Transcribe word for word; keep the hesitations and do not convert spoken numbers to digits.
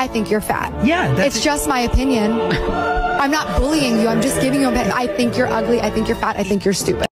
I think you're fat. Yeah. That's it's just my opinion. I'm not bullying you. I'm just giving you a opinion. I think you're ugly. I think you're fat. I think you're stupid.